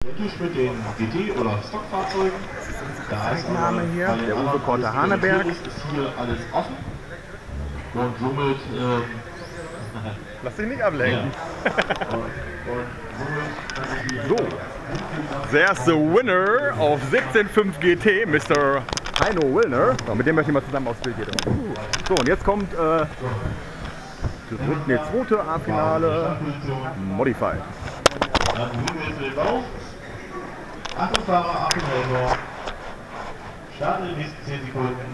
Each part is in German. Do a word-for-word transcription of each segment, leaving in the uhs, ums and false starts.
identisch mit den G T- oder Stockfahrzeugen. Da ist Name hier, bei den der Uwe anderen Porter alles Haneberg. ist, ist hier alles offen. Und somit... Ähm, Lass dich nicht ablenken. ja. und, und somit kann ich die So, there's the winner of siebzehn Komma fünf G T, Mister Heino Willner. So, mit dem möchte ich mal zusammen aufs Bild hier drauf. So, und jetzt kommt äh, das zweite A-Finale Modified. Dann beginnen wir jetzt mit dem Bau. Achtung Fahrer, Achtung Motor. Starten in den nächsten zehn Sekunden.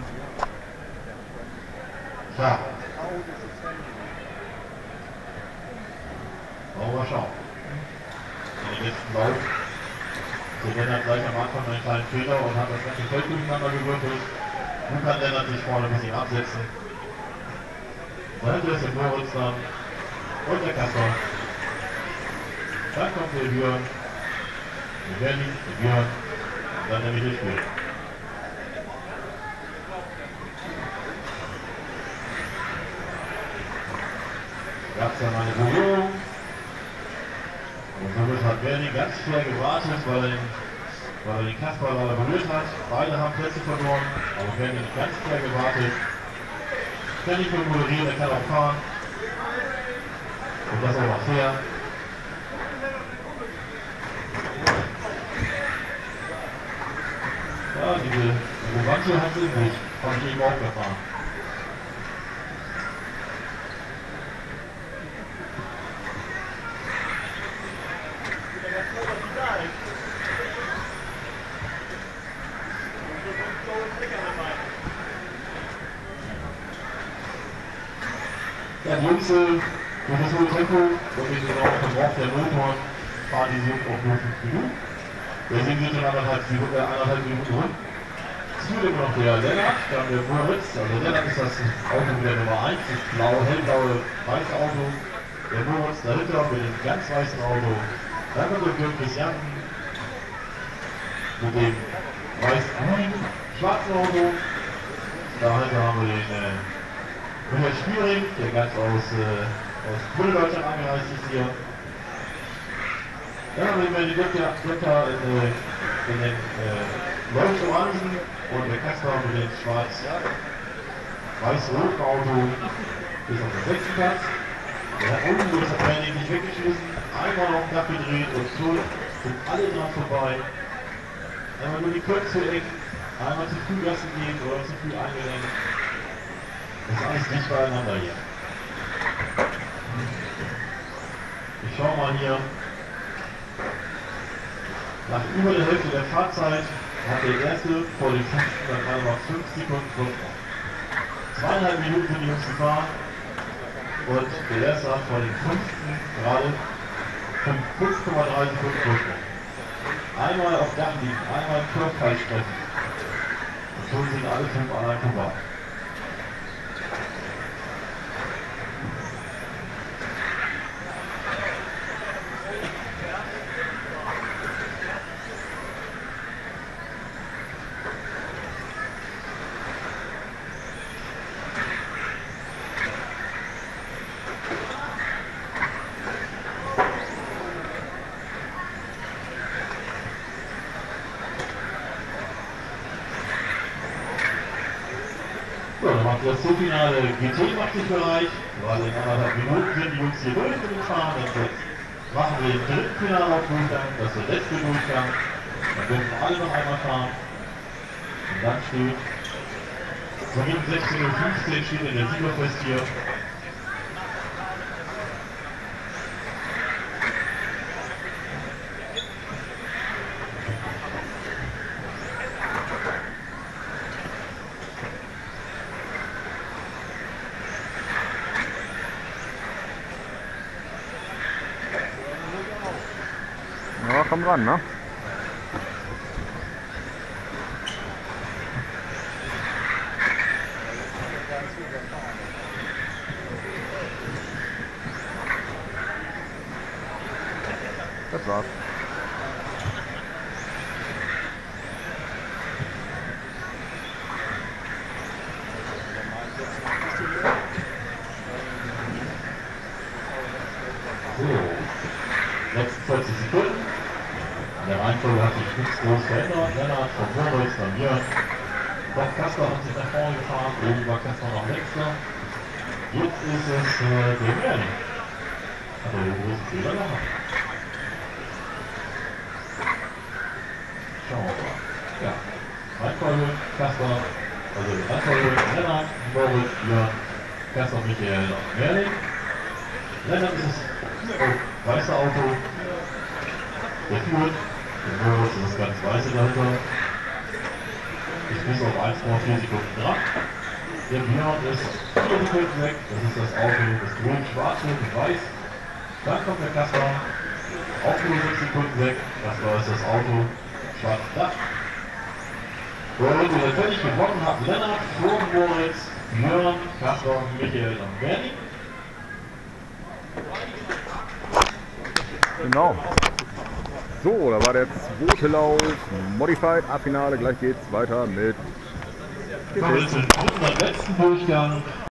Ja. Sauber schauen. In den letzten Lauf. So Lennart gleich am Anfang einen kleinen Fehler und hat das ganze Feld durcheinander gewürfelt. Nun kann Lennart sich vorne ein bisschen absetzen. Dahinter ist der Moritz dann und der Kasper. Dann kommt der Björn, der Berli, der Björn und dann der Michael Spiel. Gab es dann eine Berührung. Und somit hat Berli ganz fair gewartet, weil er den, weil er den Kasper leider berührt hat. Beide haben Plätze verloren, aber Berli hat ganz fair gewartet. Kann nicht nur moderieren, er kann auch fahren. Und das auch noch fair. Ja, diese, diese Wandel hat sie nicht. Habe ich eben auch gefahren. Ja, die Jungs, durch das hohe Tempo und durch den Verbrauch der Motoren fahren die Jungs auch nur fünf Minuten. Deswegen sind wir anderthalb Minuten, äh, anderthalb Minuten rum. Es führt immer noch der Lennart, dann der Moritz. Also Lennart ist das Auto mit der Nummer eins, das blaue, hellblaue, weiße Auto. Der Moritz dahinter mit dem ganz weißen Auto. Dann kommt der Björn Christiansen mit dem weiß-grünen, schwarzen Auto. Dahinter haben wir den äh, Michael Spiering, der ganz aus, äh, aus Mitteldeutschland angereist ist hier. Dann haben wir die Doktor, Doktor in, äh, in den äh, Leucht-Orangen und der Kasper mit dem schwarz-weiß-roten Auto bis auf den sechsten Platz. Der hat unten durch das Training nicht weggeschmissen, einmal noch knapp gedreht und schon sind alle dran vorbei. Einmal nur die Köpfe zu eng, einmal zu früh lassen gehen oder zu früh eingelenkt. Das ist alles nicht beieinander hier. Ich schau mal hier. Nach über der Hälfte der Fahrzeit hat der erste vor dem fünften dann einmal fünf Sekunden Rückraum. Zweieinhalb Minuten sind die Jungs gefahren und der erste hat vor dem fünften gerade fünf Komma drei Sekunden Rückraum. Einmal auf Dach liegen, einmal Kurfall treffen. Und schon sind alle fünf an einem vorbei. So, dann macht das Finale G T macht sich bereit, weil in anderthalb Minuten sind die Jungs hier durch mit dem Fahren. Dann jetzt machen wir den dritten Finalaufdurchgang, das ist der letzte Durchgang. Dann dürfen alle noch einmal fahren. Und dann steht, vorhin sechzehn Uhr fünfzehn steht in der Siegerfest hier. Ja, komm ran, ne? Das war's. So, sechsundvierzig Sekunden. An der Reihenfolge hat sich nichts groß verändert. Lennart von Moritz, dann mir. Doch Kasper hat sich nach vorne gefahren, oben war Kasper noch letzter. Jetzt ist es äh, der Merlin. Hat er den großen Fehler gemacht. Schauen wir mal. Ja, Reihenfolge, Kasper, also Reihenfolge, Lennart, Moritz, Björn, Kasper, Michael und Merlin. Lennart ist es, oh, weiße Auto, der führt, der Moritz ist das ganz weiße dahinter. Ist bis auf eins Komma vier Sekunden dran. Der Björn ist vier Sekunden weg, das ist das Auto, das grün-schwarz und weiß. Dann kommt der Kasper, auch nur sechs Sekunden weg, das war das Auto, schwarz-dach. Und wir fertig gewonnen haben Lennart, vor Moritz, Björn, Kasper, Michael und Bernie. Genau. So, da war der zweite Lauf, Modified, A-Finale, gleich geht's weiter mit So, jetzt sind wir im letzten Durchgang.